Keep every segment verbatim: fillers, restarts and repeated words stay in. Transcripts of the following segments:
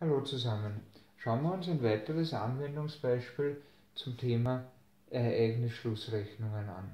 Hallo zusammen. Schauen wir uns ein weiteres Anwendungsbeispiel zum Thema Ereignisschlussrechnungen an.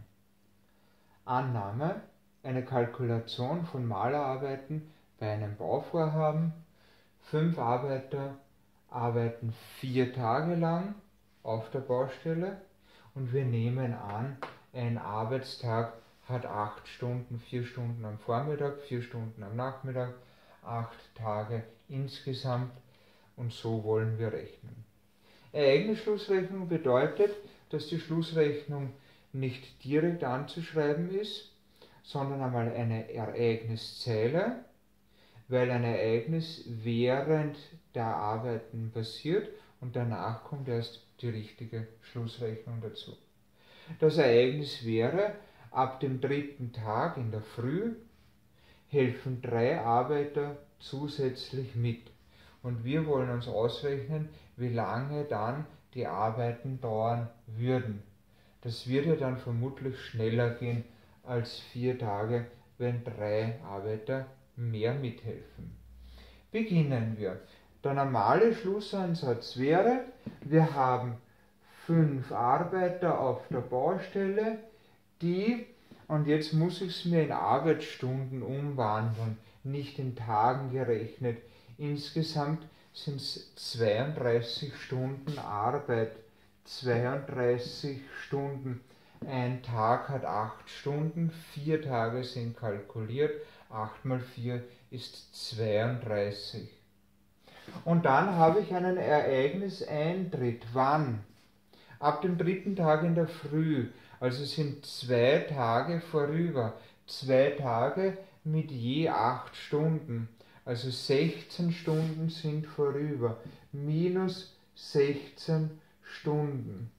Annahme: Eine Kalkulation von Malerarbeiten bei einem Bauvorhaben. Fünf Arbeiter arbeiten vier Tage lang auf der Baustelle und wir nehmen an, ein Arbeitstag hat acht Stunden, vier Stunden am Vormittag, vier Stunden am Nachmittag, acht Tage insgesamt. Und so wollen wir rechnen. Ereignisschlussrechnung bedeutet, dass die Schlussrechnung nicht direkt anzuschreiben ist, sondern einmal eine Ereigniszähle, weil ein Ereignis während der Arbeiten passiert und danach kommt erst die richtige Schlussrechnung dazu. Das Ereignis wäre: Ab dem dritten Tag in der Früh helfen drei Arbeiter zusätzlich mit. Und wir wollen uns ausrechnen, wie lange dann die Arbeiten dauern würden. Das wird ja dann vermutlich schneller gehen als vier Tage, wenn drei Arbeiter mehr mithelfen. Beginnen wir. Der normale Schlussansatz wäre: Wir haben fünf Arbeiter auf der Baustelle, die, und jetzt muss ich es mir in Arbeitsstunden umwandeln, nicht in Tagen gerechnet. Insgesamt sind es zweiunddreißig Stunden Arbeit. zweiunddreißig Stunden. Ein Tag hat acht Stunden, vier Tage sind kalkuliert. acht mal vier ist zweiunddreißig. Und dann habe ich einen Ereigniseintritt. Wann? Ab dem dritten Tag in der Früh. Also sind zwei Tage vorüber. Zwei Tage mit je acht Stunden. Also sechzehn Stunden sind vorüber. Minus sechzehn Stunden.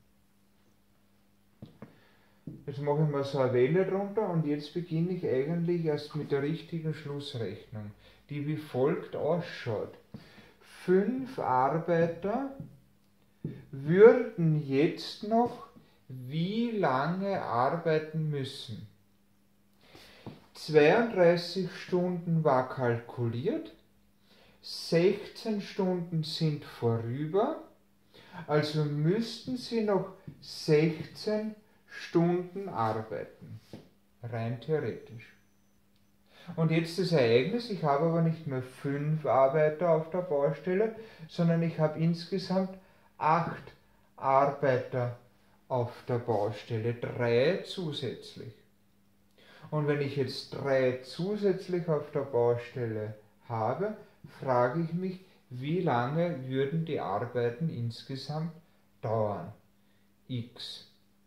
Jetzt mache ich mal so eine Welle drunter und jetzt beginne ich eigentlich erst mit der richtigen Schlussrechnung, die wie folgt ausschaut. Fünf Arbeiter würden jetzt noch wie lange arbeiten müssen? zweiunddreißig Stunden war kalkuliert, sechzehn Stunden sind vorüber, also müssten sie noch sechzehn Stunden arbeiten, rein theoretisch. Und jetzt das Ereignis: Ich habe aber nicht mehr fünf Arbeiter auf der Baustelle, sondern ich habe insgesamt acht Arbeiter auf der Baustelle, drei zusätzlich. Und wenn ich jetzt drei zusätzlich auf der Baustelle habe, frage ich mich, wie lange würden die Arbeiten insgesamt dauern? X.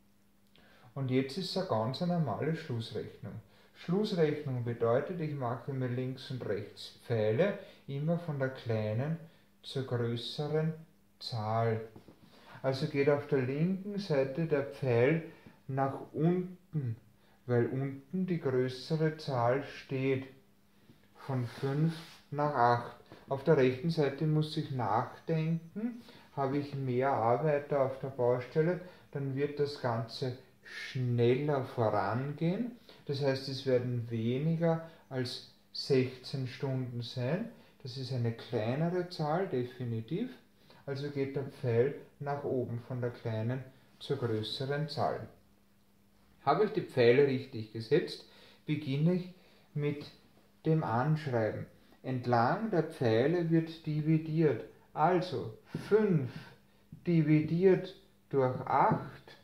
Und jetzt ist es eine ganz normale Schlussrechnung. Schlussrechnung bedeutet, ich mache mir links und rechts Pfeile, immer von der kleinen zur größeren Zahl. Also geht auf der linken Seite der Pfeil nach unten, weil unten die größere Zahl steht, von fünf nach acht. Auf der rechten Seite muss ich nachdenken: Habe ich mehr Arbeiter auf der Baustelle, dann wird das Ganze schneller vorangehen. Das heißt, es werden weniger als sechzehn Stunden sein. Das ist eine kleinere Zahl, definitiv. Also geht der Pfeil nach oben von der kleinen zur größeren Zahl. Habe ich die Pfeile richtig gesetzt, beginne ich mit dem Anschreiben. Entlang der Pfeile wird dividiert. Also fünf dividiert durch acht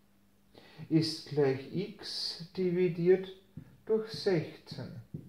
ist gleich x dividiert durch sechzehn.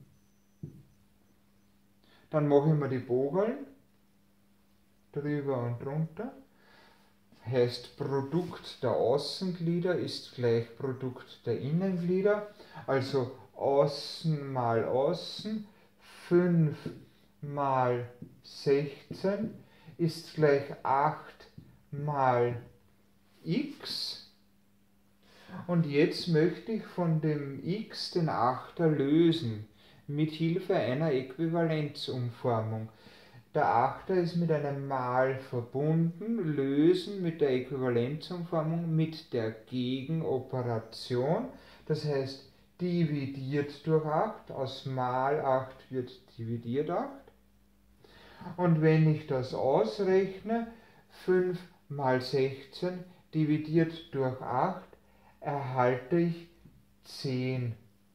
Dann mache ich mir die Bogeln drüber und drunter. Heißt, Produkt der Außenglieder ist gleich Produkt der Innenglieder. Also Außen mal Außen, fünf mal sechzehn ist gleich acht mal x. Und jetzt möchte ich von dem x den Achter lösen, mit Hilfe einer Äquivalenzumformung. Der Achter ist mit einem Mal verbunden, lösen mit der Äquivalenzumformung mit der Gegenoperation. Das heißt, dividiert durch acht, aus mal acht wird dividiert acht. Und wenn ich das ausrechne, fünf mal sechzehn dividiert durch acht, erhalte ich zehn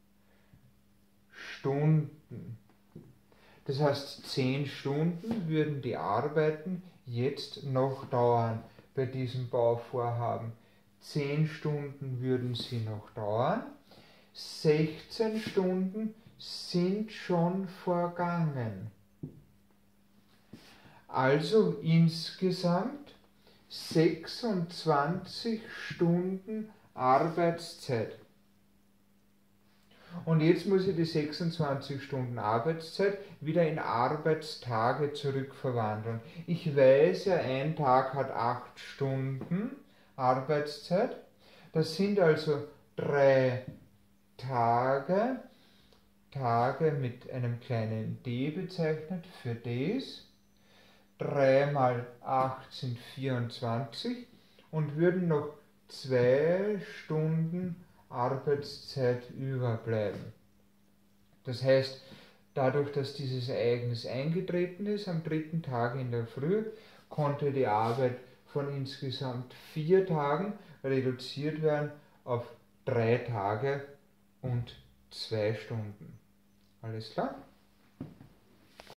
Stunden. Das heißt, zehn Stunden würden die Arbeiten jetzt noch dauern bei diesem Bauvorhaben. zehn Stunden würden sie noch dauern. sechzehn Stunden sind schon vergangen. Also insgesamt sechsundzwanzig Stunden Arbeitszeit. Und jetzt muss ich die sechsundzwanzig Stunden Arbeitszeit wieder in Arbeitstage zurückverwandeln. Ich weiß ja, ein Tag hat acht Stunden Arbeitszeit. Das sind also drei Tage, Tage mit einem kleinen d bezeichnet für das. drei mal acht sind vierundzwanzig und würden noch zwei Stunden Arbeitszeit überbleiben. Das heißt, dadurch, dass dieses Ereignis eingetreten ist, am dritten Tag in der Früh, konnte die Arbeit von insgesamt vier Tagen reduziert werden auf drei Tage und zwei Stunden. Alles klar?